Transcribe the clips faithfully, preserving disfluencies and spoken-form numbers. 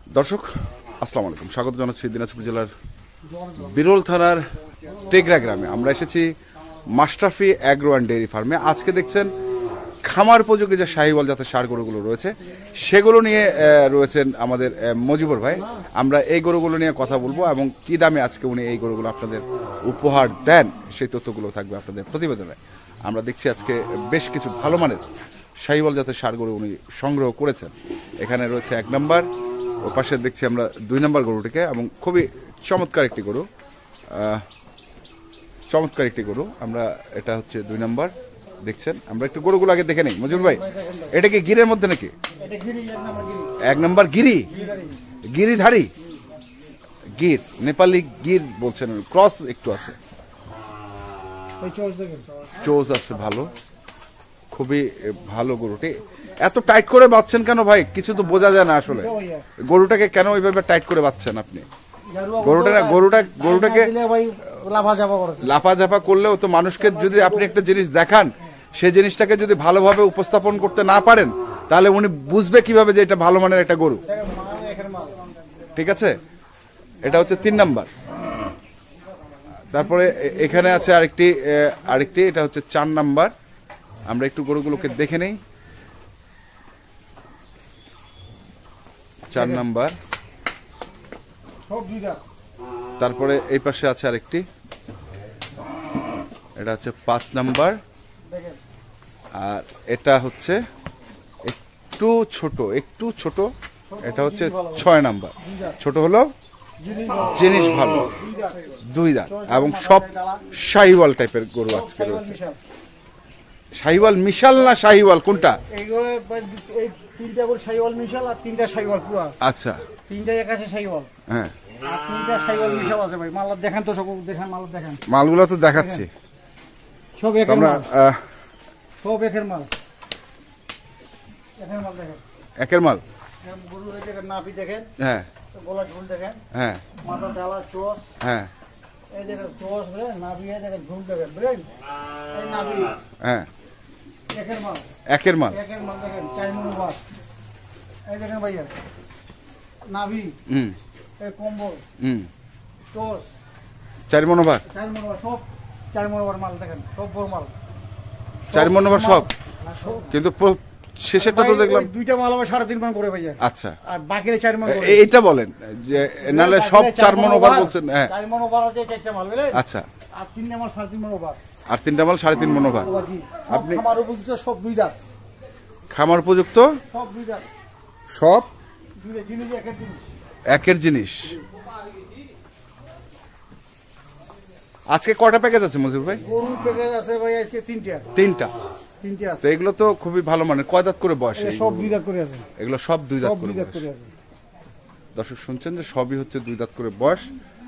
দর্শক আসসালামু আলাইকুম, স্বাগত জানাচ্ছি দিনাজপুর জেলার বিরল থানার টেকরা গ্রামে। আমরা এসেছি মাশরাফি অ্যাগ্রো অ্যান্ড ডেয়ারি ফার্মে। আজকে দেখছেন খামার উপযোগী যে শাহিওয়াল জাতের ষাঁড় গরুগুলো রয়েছে সেগুলো নিয়ে রয়েছেন আমাদের মজিবুর ভাই। আমরা এই গরুগুলো নিয়ে কথা বলবো এবং কি দামে আজকে উনি এই গরুগুলো আপনাদের উপহার দেন সেই তথ্যগুলো থাকবে আপনাদের প্রতিবেদনে। আমরা দেখছি আজকে বেশ কিছু ভালো মানের শাহিওয়াল জাতের ষাঁড় গরু উনি সংগ্রহ করেছেন। এখানে রয়েছে এক নম্বর, ও পাশে দেখছি আমরা দুই নম্বর গরুটিকে, এবং খুবই চমৎকার একটি গরু, চমৎকার একটি গরু। আমরা এটা হচ্ছে দুই নম্বর দেখছেন। আমরা একটু গরুগুলো আগে দেখে নেই মজুর ভাই, এটা কি গিরের মধ্যে নাকি? এক নম্বর গিরি, গিরিধারী গির, নেপালি গির বলছেন, ক্রস একটু আছে, চোজ আছে ভালো, খুবই ভালো গরুটি। এত টাইট করে বাঁধছেন কেন ভাই? কিছু তো বোঝা যায় না আসলে গরুটাকে কেন ওইভাবে টাইট করে বাঁধছেন আপনি? গরুটা গরুটা গরুটাকে লাফাঝাপা করলেও তো মানুষকে যদি আপনি একটা জিনিস দেখান, সেই জিনিসটাকে যদি ভালোভাবে উপস্থাপন করতে না পারেন তাহলে উনি বুঝবে কিভাবে যে এটা ভালো মানের একটা গরু। ঠিক আছে, এটা হচ্ছে তিন নাম্বার। তারপরে এখানে আছে আরেকটি আরেকটি এটা হচ্ছে চার নাম্বার। আমরা একটু গরুগুলোকে দেখে নেই। চার নাম্বার, তারপরে এই পাশে আছে আরেকটি, এটা হচ্ছে পাঁচ নাম্বার, আর এটা হচ্ছে একটু ছোট, একটু ছোট, এটা হচ্ছে ছয় নাম্বার। ছোট হলো জিনিস ভালো, দুই দাঁত, এবং সব শাহিওয়াল টাইপের গরু আজকে রয়েছে। শাহিওয়াল মিশাল না শাহিওয়াল কোনটা? তিনটা করে শাহিওয়াল মিশাল আর তিনটা শাহিওয়াল পুরো। আচ্ছা, তিনটা একাছে শাহিওয়াল। হ্যাঁ, আর তিনটা শাহিওয়াল মিশাল আছে ভাই। মাল দেখেন তো, সব দেখেন, মাল দেখেন। মালগুলো তো দেখাচ্ছি, সব একের মাল, সব একের মাল, একের মাল দেখেন, একের মাল। গরু এই দেখেন, নাভি দেখেন, হ্যাঁ, গলা ঝুল দেখেন, হ্যাঁ, মাথা ডালা চোষ, হ্যাঁ, এই দেখেন চোষ, বুঝলেন, নাভি এই দেখেন, ঝুল দেখেন, বুঝলেন, এই নাভি, হ্যাঁ, একের মাল, একের মাল, একের মাল দেখেন, চার মনোভাব, এই দেখেন ভাইয়া, নাভি, হুম, এই কম্বল, হুম, চোষ, চার মনোভার, চার মনোভাব, সব চার মনোভার মাল দেখেন, সব বড় মাল, চার মনোভার সব। কিন্তু শেষেরটা তো দেখলাম দুইটা মাল হবে সাড়ে তিন মান করে ভাইয়া। আচ্ছা, আর বাকি চার মান করে। এইটা বলেন যে নালে সব চার মনোভার বলছেন? হ্যাঁ, চার মনোভার আছে চারটা মাল, বুঝলেন। আচ্ছা, আর তিনটা মাল সাড়ে তিন মনোভার, আর তিনটা মাল সাড়ে তিন মনোভার। আপনি খামার উপযুক্ত সব দুই দাঁত, খামার উপযুক্ত সব দুই দাঁত, সব দুই জিনিস একের জিনিস, একের জিনিস। আজকে কয়টা প্যাকেজ আছে মজিবুর ভাই? গরু প্যাকেজ আছে ভাই আজকে তিনটা। তিনটা তিনটা আছে। তো এগুলো তো খুবই ভালো মানের। কয় দাঁত করে বয়স? সব দুই দাঁত করে আছে। এগুলো সব দুই দাঁত সব করে দুই দাঁত বয়স। করে আছে। দর্শক শুনছেন যে সবই হচ্ছে দুই দাঁত করে বয়স।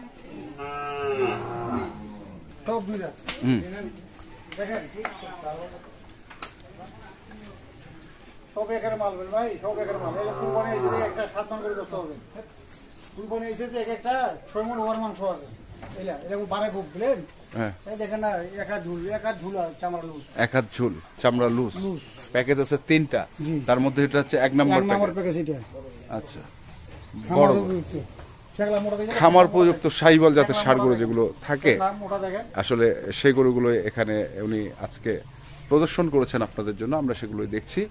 সব দুই দাঁত। হুম, দেখেন সব একের মাল ভাই, সব একের মাল। এই কুরবানি এসে একটা সাত মান করে দস্ত হবে। কুরবানি এসে এক একটা ছয় মণ ওভার মাংস আছে। এলা এরকম বারে খুব, বুঝলেন। হ্যাঁ, এই দেখেন না, এক হাত ঝুল, এক হাত ঝুল আর চামড়া লুজ, এক হাত ঝুল, চামড়া লুজ। প্যাকেজ আছে তিনটা, তার মধ্যে এটা হচ্ছে এক নম্বর প্যাকেজ। এটা আচ্ছা, বড় খামার উপযুক্ত শাহিওয়াল জাতের ষাঁড় গরু যেগুলো থাকে আসলে সেই গরুগুলো এখানে উনি আজকে প্রদর্শন করেছেন আপনাদের জন্য। আমরা সেগুলোই দেখছি।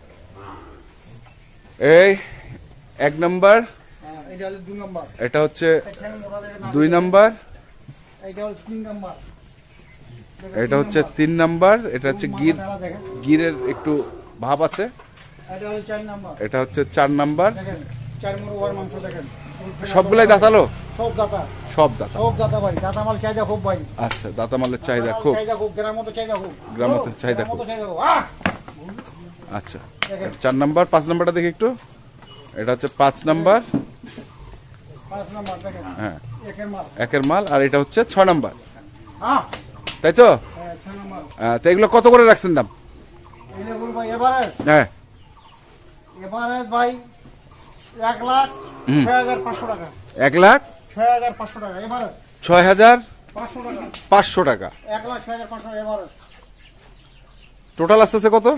এই এক নম্বর, এটা হচ্ছে দুই নম্বর, এটা হচ্ছে তিন নাম্বার, এটা হচ্ছে গির, গিরের একটু ভাব আছে, এটা হচ্ছে চার নাম্বার। সবগুলাই দাঁতালো? সব দাতা, সব দাতা, সব দাতা ভাই। দাতা মাল চাহিদা খুব ভাই। আচ্ছা, দাতা মালের চাহিদা খুব, গ্রামত চাহিদা খুব, গ্রামত চাহিদা খুব। আচ্ছা, চার নাম্বার। পাঁচ নাম্বারটা দেখি একটু, এটা হচ্ছে পাঁচ নাম্বার, হ্যাঁ, একের মাল। আর এটা হচ্ছে ছয় নাম্বার, তাই তো? তো এগুলো কত করে রাখছেন দাম? হ্যাঁ, এভারেজ ভাই এক লাখ ছয় হাজার পাঁচশো টাকা। এক লাখ ছয় হাজার পাঁচশো টাকা এভারেজ। ছয় হাজার পাঁচশো টাকা, পাঁচশো টাকা, এক লাখ ছয় হাজার পাঁচশো এভারেজ। টোটাল আসতেছে কত?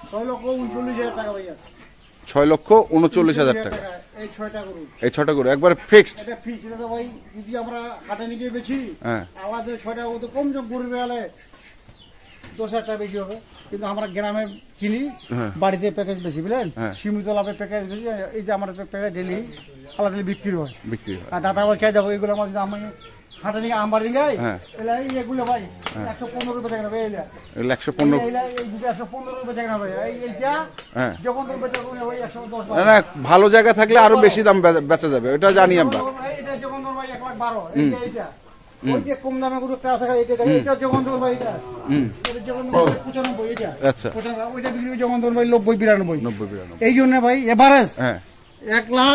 ছয় লক্ষ উনচল্লিশ হাজার টাকা ভাইয়া। ছয় লক্ষ উনচল্লিশ হাজার টাকা এই ছয়টা গরু। এই ছটা গরু একবারে ফিক্সড। এটা ফিক্সড। এটা তো ভাই যদি আমরা হাটে নিয়ে গিয়ে বেচি, হ্যাঁ আলাদা ছয়টা গরু তো কম জম গরু বেড়ালে দশ হাজার টাকা বেশি হবে, কিন্তু আমরা গ্রামে কিনি, বাড়িতে প্যাকেজ বেশি বুঝলেন, সীমিত লাভে প্যাকেজ বেশি। এই যে আমার প্যাকেজ ডেলি আলাদা বিক্রি হয় বিক্রি হয়। আর দাদা আবার খেয়ে যাবো এগুলো আমার যদি আমি হাটে নিয়ে আমার গাই এগুলো ভাই একশো পনেরো রুপে টাকা নেবে। এগুলো একশো পনেরো একশো পনেরো রুপে টাকা নেবে। এইটা হ্যাঁ যখন ভাই একশো দশ না না ভালো জায়গা থাকলে আরো বেশি দাম বে- বেচা যাবে, এটা জানি আমরা। এটা যখন ভাই এক লাখ বারো। এইটা এইটা ওই যে কম দামে গরু একটা আছে এটা দেখেন, এটা যখন ভাই এটা হুম এটা যখন পঁচানব্বই, এটা আচ্ছা পঁচানব্বই, ওইটা বিক্রি যখন ভাই নব্বই বিরানব্বই। নব্বই বিরানব্বই এই জন্য ভাই এভারেজ হ্যাঁ এক লাখ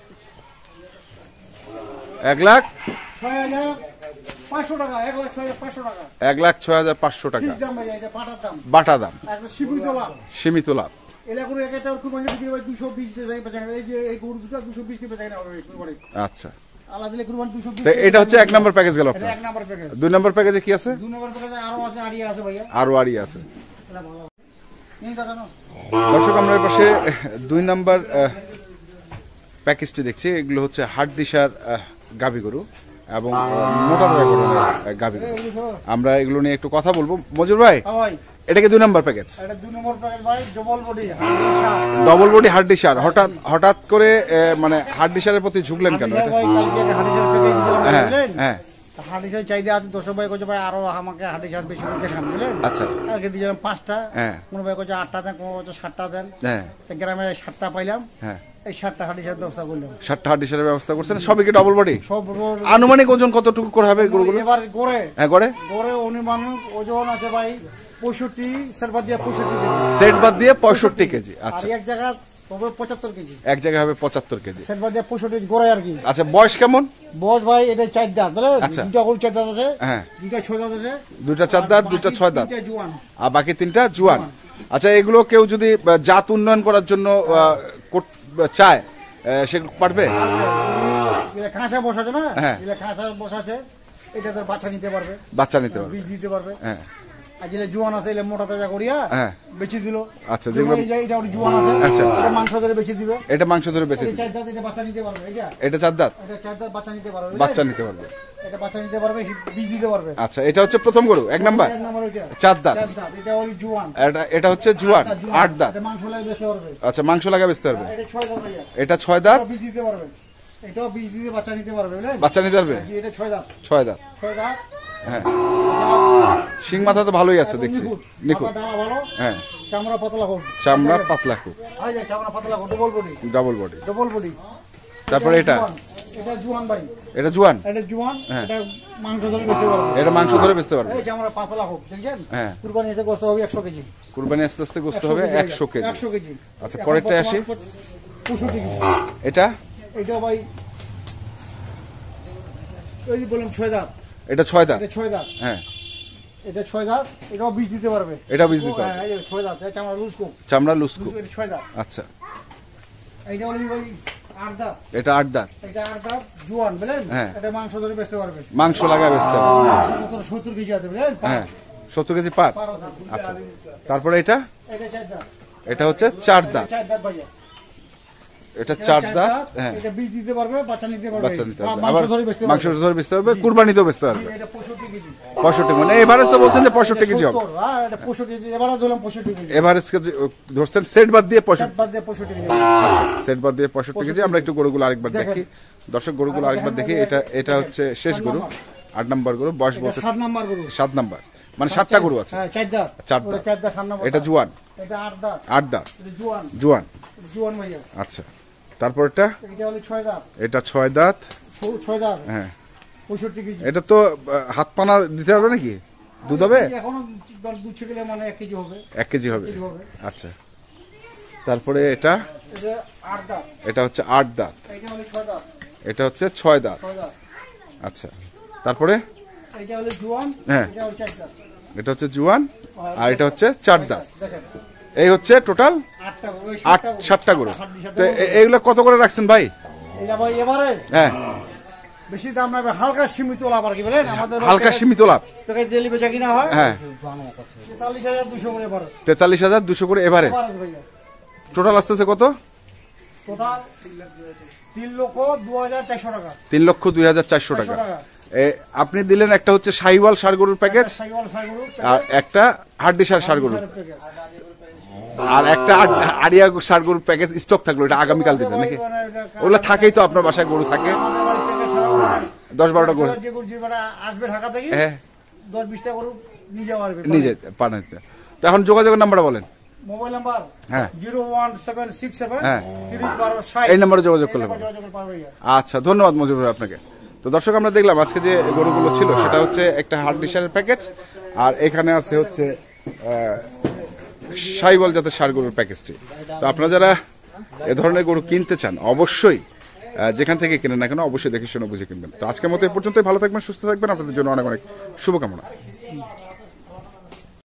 এক লাখ ছয় হাজার পাঁচশো টাকা, এক লাখ ছয় হাজার পাঁচশো টাকা এক লাখ ছয় হাজার পাঁচশো টাকা ফিক্স দাম ভাই। এটা পাটার দাম, বাটা দাম, একটা সীমিত লাভ। সীমিত লাভ। এলাকার এক একটা কুরবানি বিক্রি হয় দুশো বিশ বেচাই বেচা এই যে এই গরু দুটো দুশো বিশ কে বেচাই না হবে কুরবানি। আচ্ছা আলাদা দিলে কুরবানি দুশো বিশ। তো এটা হচ্ছে এক নম্বর প্যাকেজ গেল এটা আপনার। এক নাম্বার প্যাকেজ। দুই নম্বর প্যাকেজে কি আছে? দুই নাম্বার প্যাকেজে আরো আছে, আড়িয়া আছে ভাইয়া। আরো আরি আছে। এটা ভালো এই দাদা না দর্শক আমরা এই পাশে দুই নাম্বার প্যাকেজটি দেখছি। এগুলো হচ্ছে হাট দিশার গাভী গরু এবং মোটা তাজা গরুর গাভী গরু। আমরা এগুলো নিয়ে একটু কথা বলবো। মজুর ভাই হ্যাঁ ভাই, এটা কি দুই নম্বর প্যাকেজ? এটা দুই নম্বর প্যাকেজ ভাই, double body hundred. Double body hard ডিশার। হঠাৎ হঠাৎ করে এ, মানে হার্ড ডিশারের প্রতি ঝুঁকলেন কেন? এটা ভাই কালকে একটা হান্ড্রেড প্যাকেজ দিলাম হ্যাঁ বুঝলেন। হ্যাঁ হান্ড্রেড চাইতে আছে দশ ভাই কইছে ভাই আরো আমাকে হান্ড্রেড বেশি করে দেখান বুঝলেন। আচ্ছা আগে দিলাম পাঁচটা, হ্যাঁ কোন ভাই কইছে আটটা দেন, কোন কইছে সাতটা দেন। হ্যাঁ তো গ্রামে সাতটা পাইলাম, হ্যাঁ এই সাতটা হান্ড্রেড ব্যবস্থা করলাম। সাতটা হার্ড ডিশারের ব্যবস্থা করছেন। সবই কি ডবল বডি? সব রোড আনুমানিক ওজন কতটুকু করে হবে গরুগুলো? এবার গড়ে হ্যাঁ গড়ে গড়ে অনুমানিক ওজন আছে ভাই পঁয়ষট্টি, সেরবা দিয়ে পঁয়ষট্টি কেজি, সেট বাদ দিয়ে পঁয়ষট্টি কেজি। আর আচ্ছা এক জায়গা হবে পঁচাত্তর কেজি, এক জায়গায় হবে পঁচাত্তর কেজি। সেরবা দিয়ে পঁয়ষট্টি গড়ে আর কি। আচ্ছা বয়স কেমন? বস ভাই এটা চার দাঁত বুঝলেন, আচ্ছা। দুটা গরু চার দাঁত আছে, হ্যাঁ দুটা ছয় দাঁত আছে, দুইটা চার দাঁত দুইটা ছয় দাঁত তিনটা জোয়ান। আর বাকি তিনটা জুয়ান। আচ্ছা এগুলো কেউ যদি আহ, জাত উন্নয়ন করার জন্য আহ, কোট- চায় আহ, সেগুলো পারবে? এটা খাঁচা বসাছে না, হ্যাঁ। এটা খাঁচা বসাছে, এটা তোর বাচ্চা নিতে পারবে, বাচ্চা নিতে পারবে। বীজ দিতে পারবে। হ্যাঁ আর যেটা জোয়ান আছে এলে মোটা তাজা করিয়া হ্যাঁ বেচে দিল। আচ্ছা, যেগুলো- এই যে এটা ওর জোয়ান আছে, আচ্ছা। এটা মাংস ধরে বেচে দিবে। এটা মাংস ধরে বেঁচে এটা দিবে। চার দাঁত, এটা বাচ্চা নিতে পারবে। এটা এটা চার দাঁত এটা চার দাঁত বাচ্চা নিতে পারবে, বাচ্চা নিতে পারবে। এটা বাচ্চা নিতে পারবে, বীজ দিতে পারবে। আচ্ছা এটা হচ্ছে প্রথম গরু এক নাম্বার এক নাম্বার ওইটা চার দাঁত। চার দাঁত, এটা ওই জোয়ান। এটা এটা হচ্ছে জুয়ান আট দাঁত। এটা মাংস লাগে বেচতে পারবে। আচ্ছা মাংস লাগা বেচতে পারবে। এটা ছয় দাঁত ভাইয়া, এটা ছয় দাঁত এটাও বীজ দিতে পারবে, এটাও বীজ দিতে বাচ্চা নিতে পারবে বুঝলেন। বাচ্চা নিতে পারবে। জি, এটা ছয় দাঁত, ছয় দাঁত ছয় দাঁত। হ্যাঁ এটা শিং মাথা তো ভালোই আছে দেখছি। নিখুঁত, নিখুঁত মাথা ডালা ভালো, হ্যাঁ চামড়া পাতলা হোক, চামড়া পাতলা খুব এই যে চামড়া পাতলা হোক, double body, double body. Double body. তারপরে এটা এটা জোয়ান ভাই, এটা জুয়ান। এটা জোয়ান, হ্যাঁ। এটা মাংস ধরে বেচতে পারবে। এটা মাংস ধরে বেচতে পারবে। এই চামড়া পাতলা হোক, দেখছেন? হ্যাঁ কুরবানি এসে গোস্ত হবে একশো কেজি, কুরবানি আস্তে আস্তে গোস্ত হবে একশো কেজি। একশো কেজি। আচ্ছা, এখন পরেরটায় আসি। বর্তমান পঁয়ষট্টি কেজি। এটা এটা ভাই ওই যে বললাম ছয় দাঁত, এটা ছয় দাঁত এটা ছয় দাঁত, হ্যাঁ এটা ছয় দাঁত, এটাও বীজ দিতে পারবে। এটা বীজ দিতে পারবে। হ্যাঁ, এই যে ছয় দাঁত, এটা চামড়া লুজ কোক, চামড়া লুসকু। এটা ছয় দাঁত। আচ্ছা এইটা হলো ভাই আট দাঁত, এটা আট দাঁত এটা আট দাঁত জোয়ান বুঝলেন। হ্যাঁ। এটা মাংস ধরে বেচতে পারবে। মাংস লাগা বেচতে পারবে। মাংস কত সত্তর কেজি আছে বুঝলেন। হ্যাঁ সত্তর কেজি পার। পার আছে। আচ্ছা তারপরে এটা এটা চার দাঁত, এটা হচ্ছে চার এটা দাঁত। চার দাঁত ভাইয়া, এটা চার দাঁত হ্যাঁ এটা বীজ দিতে পারবে, বাচ্চা নিতে পারবে, বাচ্চা নিতে পারবে। মাংস আবার ধরে বেচতে মাংস পারবে। ধরে বেচতে পারবে, কুরবানিতেও বেচতে পারবে। এটা পঁয়ষট্টি কেজি। পঁয়ষট্টি মানে এভারেজ তো বলছেন যে পঁয়ষট্টি কেজি হবে। সত্তর, হ্যাঁ, এটা পঁয়ষট্টি কেজি, এবারে ধরলাম পঁয়ষট্টি কেজি। এভারেজ কেজি ধরছেন সেট বাদ দিয়ে চার পঁয়ষট্টি। বাদ দিয়ে পঁয়ষট্টি কেজি। আচ্ছা সেট বাদ দিয়ে পঁয়ষট্টি কেজি। আমরা একটু গরুগুলো আরেকবার দেখেন। দেখি দর্শক, গরুগুলো আরেকবার দেখি। এটা এটা হচ্ছে শেষ গরু, আট নম্বর গরু। বয়স এটা বলছে সাত নাম্বার গরু। সাত নাম্বার, মানে সাতটা গরু আছে। হ্যাঁ, চার দাঁত। চার ওটা দাঁত। চার দাঁত, সাত নাম্বার। এটা জুয়ান, এটা আট দাঁত। আট দাঁত এটা জুয়ান, জুয়ান। এটা জুয়ান ভাইয়া। আচ্ছা তারপরটা এটা হলো ছয় দাঁত, এটা ছয় দাঁত ছ- ছয় দাঁত, হ্যাঁ। পঁয়ষট্টি কেজি। এটা তো আহ, হাত পানা দিতে হবে নাকি? দুধ হবে? এখনো দশ দুধ গেলে মানে এক কেজি হবে। এক কেজি হবে। কেজি হবে। আচ্ছা তারপরে এটা এটা আট দাঁত, এটা হচ্ছে আট দাঁত, এটা হলো ছয় দাঁত, এটা হচ্ছে ছয় দাঁত। ছয় দাঁত। আচ্ছা তারপরে এটা হলো জুয়ান, হ্যাঁ। এটা হলো চার দাঁত। এটা হচ্ছে জুয়ান আর এটা হচ্ছে চার দাঁত। দেখেন এই হচ্ছে টোটাল আটটা গরু, ওই আট সাতটা গরু। সাতটা গরু। সাতটা, সাতটা তো গরু। এ- এইগুলো কত করে রাখছেন ভাই? এটা ভাই এবারে হ্যাঁ বেশি দাম না, হালকা সীমিত লাভ আর কি বলেন। আমাদের হালকা সীমিত লাভ, প্যাকেজ ডেলি বেচা কিনা হয় হ্যাঁ তেতাল্লিশ হাজার দুশো করে এবার তেতাল্লিশ হাজার দুশো করে এভারেজ। ভাইয়া টোটাল আসতেছে কত? টোটাল তিন লক্ষ দু হাজার চারশো টাকা। তিন লক্ষ দুই হাজার চারশো টাকা। টাকা। এ, আপনি দিলেন একটা হচ্ছে শাহিওয়াল ষাড় গরুর প্যাকেজ, সাইওয়াল সাইগুলো আর একটা হাড্ডি সার ষাড় গরুর, প্যাকেজ। আর একটা আড- আড়িয়া ষাড় গরুর প্যাকেজ স্টক থাকলো, এটা আগামীকাল দিবেন নাকি? ওগুলো থাকেই তো, আপনার বাসায় গরু থাকে আমাদের বাড়ি থেকে ছাড়া দশ বারোটা গরু, যে গরু যেটা আসবে ঢাকা থেকে হ্যাঁ দশ বিশটা গরু নিয়ে যাওয়া আসবে। নিজে পাঠাতে। তো এখন যোগাযোগের নাম্বারটা বলেন। মোবাইল নাম্বার হ্যাঁ zero one seven six seven হ্যাঁ। তিরিশ বারো ষাট। এই নাম্বারে যোগাযোগ করলে এই পাবেন। নাম্বারে যোগাযোগ করতে পারবে। আচ্ছা, ধন্যবাদ মজিবুর ভাই আপনাকে। তো দর্শক, আমরা দেখলাম আজকে যে গরুগুলো ছিল সেটা হচ্ছে একটা হাড্ডি সারের প্যাকেজ, আর এখানে আছে হচ্ছে সাইবল জাতের সার গরুর প্যাকেজটি। তো আপনারা যারা এ ধরনের গরু কিনতে চান অবশ্যই আহ, যেখান থেকে কিনেন না কেন অবশ্যই দেখে শুনে বুঝে কিনবেন। তো আজকের মতো এ পর্যন্তই। ভালো থাকবেন, সুস্থ থাকবেন, আপনাদের জন্য অনেক অনেক শুভকামনা।